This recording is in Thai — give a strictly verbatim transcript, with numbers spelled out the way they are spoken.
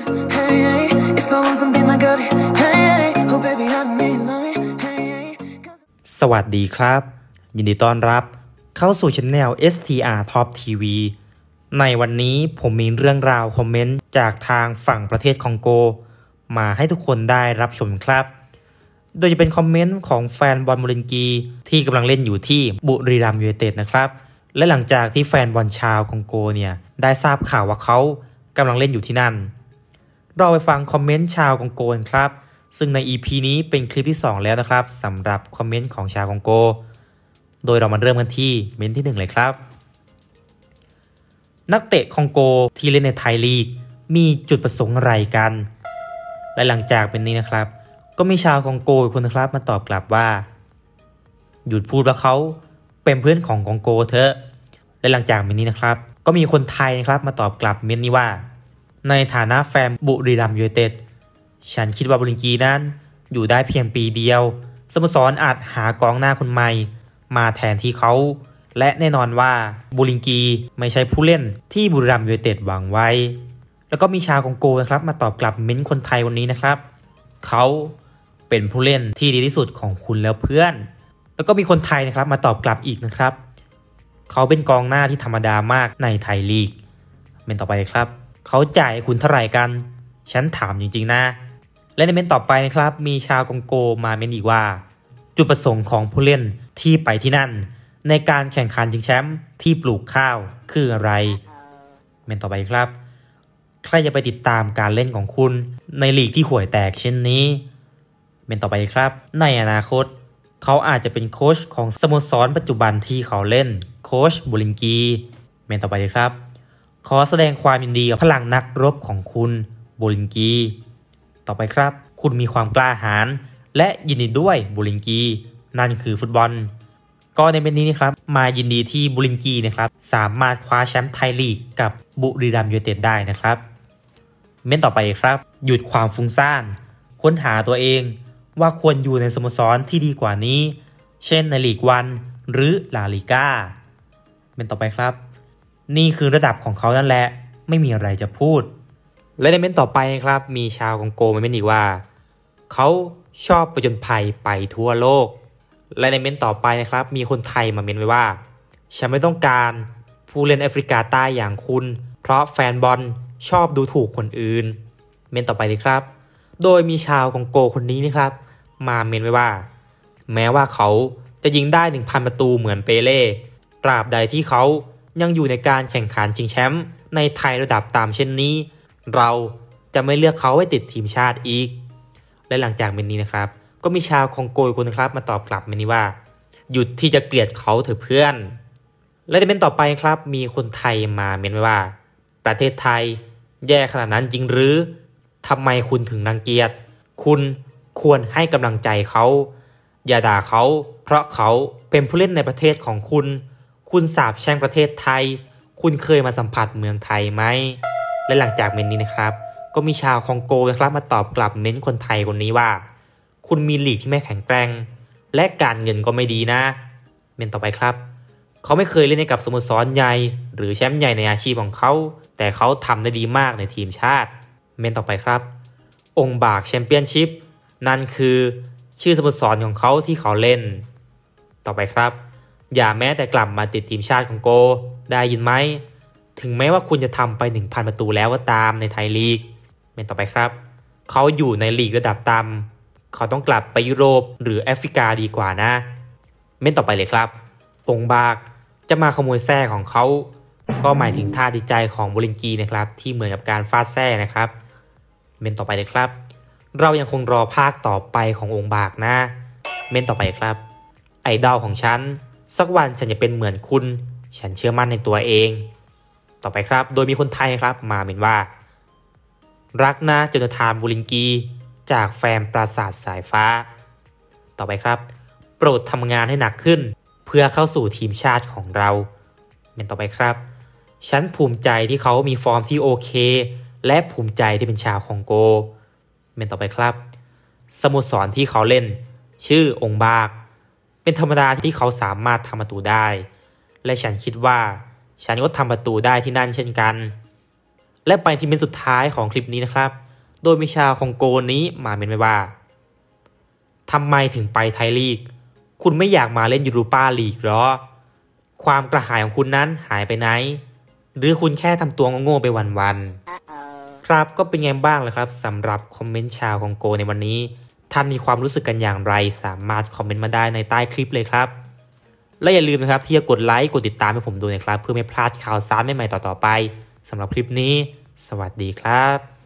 สวัสดีครับยินดีต้อนรับเข้าสู่ช่อง เอส ที อาร์ Top ที วี ในวันนี้ผมมีเรื่องราวคอมเมนต์จากทางฝั่งประเทศคองโกมาให้ทุกคนได้รับชมครับโดยจะเป็นคอมเมนต์ของแฟนบอลโมรินกีที่กำลังเล่นอยู่ที่บุรีรัมย์ยูไนเต็ดนะครับและหลังจากที่แฟนบอลชาวคองโกเนี่ยได้ทราบข่าวว่าเขากำลังเล่นอยู่ที่นั่นเราไปฟังคอมเมนต์ชาวคองโกกันครับซึ่งใน อี พี นี้เป็นคลิปที่สองแล้วนะครับสำหรับคอมเมนต์ของชาวคองโกโดยเรามาเริ่มกันที่เมนต์ที่หนึ่งเลยครับนักเตะคองโกที่เล่นในไทยลีกมีจุดประสงค์อะไรกันและหลังจากเป็นนี้นะครับก็มีชาวคองโกคนนะครับมาตอบกลับว่าหยุดพูดว่าเขาเป็นเพื่อนของคองโกเถอะและหลังจากเป็นนี้นะครับก็มีคนไทยนะครับมาตอบกลับเมนต์นี้ว่าในฐานะแฟนบุรีรัมย์ยูไนเต็ดฉันคิดว่าบุรินกีนั้นอยู่ได้เพียงปีเดียวสโมสรอาจหากองหน้าคนใหม่มาแทนที่เขาและแน่นอนว่าบุรินกีไม่ใช่ผู้เล่นที่บุรีรัมย์ยูไนเต็ดหวังไว้แล้วก็มีชาวคองโกนะครับมาตอบกลับเม้นคนไทยวันนี้นะครับเขาเป็นผู้เล่นที่ดีที่สุดของคุณแล้วเพื่อนแล้วก็มีคนไทยนะครับมาตอบกลับอีกนะครับเขาเป็นกองหน้าที่ธรรมดามากในไทยลีกเมนต่อไปครับเขาจ่ายคุณเท่าไหร่กันฉันถามจริงๆนะและในเมนต่อไปนะครับมีชาวคองโกมาเมนอีกว่าจุดประสงค์ของผู้เล่นที่ไปที่นั่นในการแข่งขันชิงแชมป์ที่ปลูกข้าวคืออะไรเมนต่อไปครับใครจะไปติดตามการเล่นของคุณในลีกที่ห่วยแตกเช่นนี้เมนต่อไปครับในอนาคตเขาอาจจะเป็นโค้ชของสโมสรปัจจุบันที่เขาเล่นโค้ชบุรินกีเมนต่อไปครับขอแสดงความยินดีกับพลังนักรบของคุณบุรินกีต่อไปครับคุณมีความกล้าหาญและยินดีด้วยบุรินกีนั่นคือฟุตบอลก็ในเมนนี้นะครับมายินดีที่บุรินกีนะครับสามารถคว้าแชมป์ไทยลีกกับบุรีรัมย์ยูไนเต็ดได้นะครับเมนต่อไปครับหยุดความฟุ้งซ่านค้นหาตัวเองว่าควรอยู่ในสโมสรที่ดีกว่านี้เช่นในลีกวันหรือลาลิก้าเมนต่อไปครับนี่คือระดับของเขานั่นแหละไม่มีอะไรจะพูดและในเมนต่อไปครับมีชาวคองโกมาเมนอีกว่าเขาชอบประจนภัยไปทั่วโลกและในเมนต่อไปนะครับมีคนไทยมาเมนไว้ว่าฉันไม่ต้องการผู้เล่นแอฟริกาใต้อย่างคุณเพราะแฟนบอลชอบดูถูกคนอื่นเมนต่อไปเลยครับโดยมีชาวคองโกคนนี้นะครับมาเมนไว้ว่าแม้ว่าเขาจะยิงได้ หนึ่งพัน ประตูเหมือนเปเล่ตราบใดที่เขายังอยู่ในการแข่งขันชิงแชมป์ในไทยระดับตามเช่นนี้เราจะไม่เลือกเขาให้ติดทีมชาติอีกและหลังจากเมนนี้นะครับก็มีชาวคองโกคนนะครับมาตอบกลับเมนนี้ว่าหยุดที่จะเกลียดเขาเถอะเพื่อนและในเมนต่อไปครับมีคนไทยมาเมนไว้ว่าประเทศไทยแย่ขนาดนั้นจริงหรือทำไมคุณถึงรังเกียจคุณควรให้กำลังใจเขาอย่าด่าเขาเพราะเขาเป็นผู้เล่นในประเทศของคุณคุณสาปแช่งประเทศไทยคุณเคยมาสัมผัสเมืองไทยไหมและหลังจากเมนนี้นะครับก็มีชาวคองโกนะครับมาตอบกลับเมนคนไทยคนนี้ว่าคุณมีลีกที่ไม่แข็งแกร่งและการเงินก็ไม่ดีนะเมนต่อไปครับเขาไม่เคยเล่นให้กับสโมสรใหญ่หรือแชมป์ใหญ่ในอาชีพของเขาแต่เขาทำได้ดีมากในทีมชาติเมนต่อไปครับองค์บากแชมเปี้ยนชิพนั่นคือชื่อสโมสรของเขาที่เขาเล่นต่อไปครับอย่าแม้แต่กลับมาติดทีมชาติของโกได้ยินไหมถึงแม้ว่าคุณจะทำไป หนึ่งพัน ประตูแล้วก็ตามในไทยลีกเมนต่อไปครับเขาอยู่ในลีกระดับต่ำเขาต้องกลับไปยุโรปหรือแอฟริกาดีกว่านะเมนต่อไปเลยครับองค์บากจะมาขโมยแส้ของเขาก็หมายถึงท่าดีใจของบุรินกีนะครับที่เหมือนกับการฟาดแส้นะครับเมนต่อไปเลยครับเรายังคงรอภาคต่อไปขององค์บากนะเมนต่อไปครับไอดอลของฉันสักวันฉันจะเป็นเหมือนคุณฉันเชื่อมั่นในตัวเองต่อไปครับโดยมีคนไทยครับมาเมนว่ารักนะโจนาธานบุรินกีจากแฟนปราสาทสายฟ้าต่อไปครับโปรดทำงานให้หนักขึ้นเพื่อเข้าสู่ทีมชาติของเราเมนต่อไปครับฉันภูมิใจที่เขามีฟอร์มที่โอเคและภูมิใจที่เป็นชาวคองโกเมนต่อไปครับสโมสรที่เขาเล่นชื่อองค์บากเป็นธรรมดาที่เขาสามารถทำประตูได้และฉันคิดว่าฉันก็ทำประตูได้ที่นั่นเช่นกันและไปที่เมนสุดท้ายของคลิปนี้นะครับโดยมีชาวคองโกนี้มาเมนไว้ว่าทำไมถึงไปไทยลีกคุณไม่อยากมาเล่นยูโรปาลีกหรอความกระหายของคุณนั้นหายไปไหนหรือคุณแค่ทำตัวโง่ๆไปวันๆครับก็เป็นไงบ้างล่ะครับสำหรับคอมเมนต์ชาวคองโกในวันนี้ท่านมีความรู้สึกกันอย่างไรสามารถคอมเมนต์มาได้ในใต้คลิปเลยครับและอย่าลืมนะครับที่จะกดไลค์กดติดตามให้ผมด้วยนะครับเพื่อไม่พลาดข่าวสารใหม่ๆต่อๆไปสำหรับคลิปนี้สวัสดีครับ